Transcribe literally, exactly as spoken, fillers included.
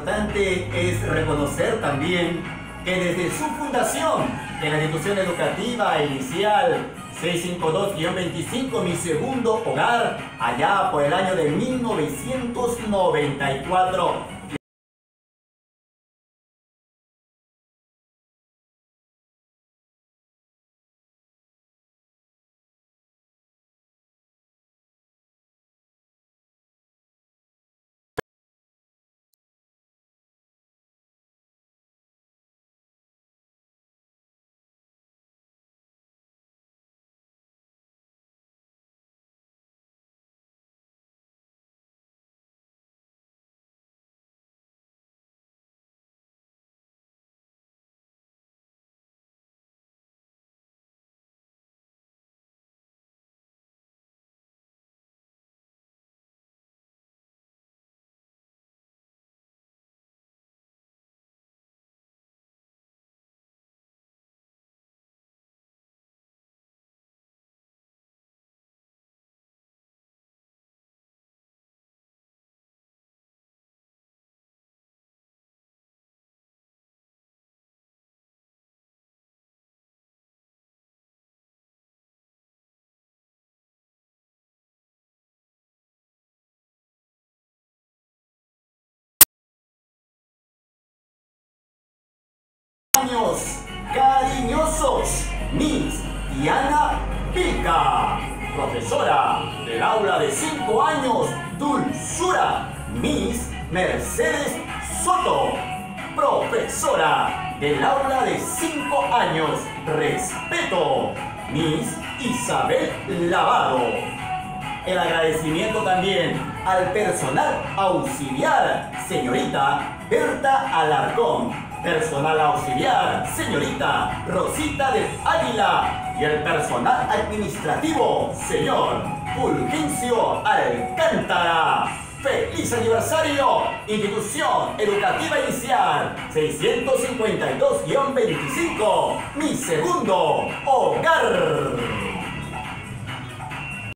importante es reconocer también que desde su fundación en la institución educativa inicial seiscientos cincuenta y dos guión veinticinco, mi segundo hogar, allá por el año de mil novecientos noventa y cuatro, años cariñosos, Miss Diana Pica, profesora del aula de cinco años, dulzura, Miss Mercedes Soto, profesora del aula de cinco años, respeto, Miss Isabel Lavado. El agradecimiento también al personal auxiliar, señorita Berta Alarcón, personal auxiliar, señorita Rosita del Águila, y el personal administrativo, señor Fulgencio Alcántara. ¡Feliz aniversario! Institución Educativa Inicial seiscientos cincuenta y dos guión veinticinco, mi segundo hogar.